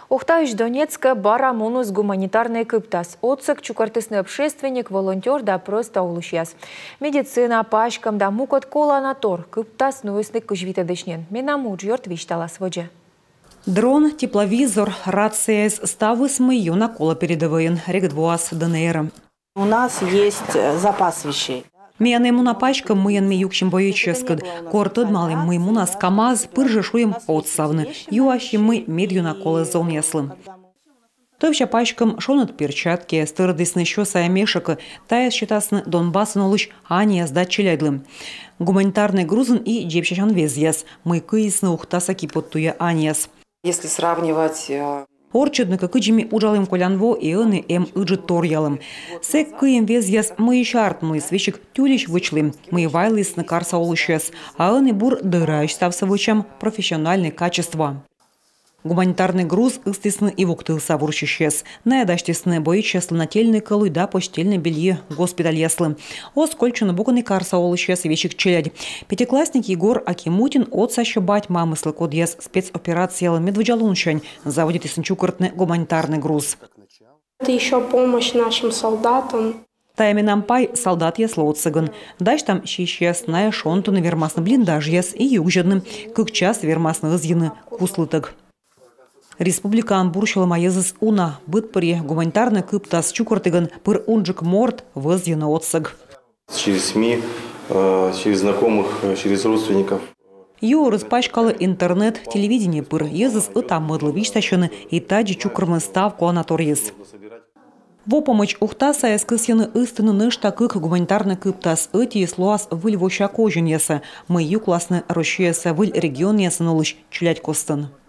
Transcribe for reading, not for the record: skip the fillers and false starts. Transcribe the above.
Ухтающ Донецка бара мунус гуманитарный кыптас. Отсык чукартысный общественник, волонтер да просто улушьяс. Медицина, пачкам да мукот кола на тор. Кыптас нуесник кужвита дышнен. Менаму джьорт вишталас воджа. Дрон, тепловизор, рация ставы с мою на кола передовые. Регдвуас ДНР. У нас есть запас вещей. Мияны муна пачка мыян миюкшим боеческад. Кортод малым мы муна с КамАЗ пыржешуем отсавны. Юащи мы медью на колы зон яслым. Товща пачкам шонат перчатки, стырдысны еще саямешек, тая считасны Донбасс нолыч ания сдать челядлым. Гуманитарный грузин и джепчачан везьяс. Мы кыисны ухтаса кипоттуя анияс. Если сравнивать... Орчудны кыкыджими ужалым колянво и оны ыджи торьялым. Сек кыем везьяс мы шартмлы свечик тюлищ вычлым. Мы вайлыс на карса олущес, а оны бур дырающ ставсовычам профессиональные качества. Гуманитарный груз истысны и вуктылса вурчищес. Наядащтысны боичеслы нательный колуй да постельное белье госпиталь яслы. Оскольчуны буканы карса олущес вечик челядь. Пятиклассник Егор Акимутин отсащебать мамыслы кодьяс спецоперациялы медведжалуншань заводит исенчукартный гуманитарный груз. Это еще помощь нашим солдатам. Тайминам пай солдат ясло отсыган. Дальше там щищес на шонту на вермасны блиндаж яс и югжадным, как час вермасны изъяны куслытык. Республикан бурщала маезыс уна, быт паре гуманитарный кыптас чукортыган пыр унджик морд вызъяны отсыг. Через СМИ, через знакомых, через родственников. Ю распачкала интернет, телевидение пыр езыс и там мыдлы вичтащаны и таджи чукрмы ставку анаториес. Во помощь ухтаса эскысьяны истины ныш такых гуманитарный кыптас эти слуас выль воща кожен яса. Мы ю классны рощеса выль регион яса нулыш чулять костын.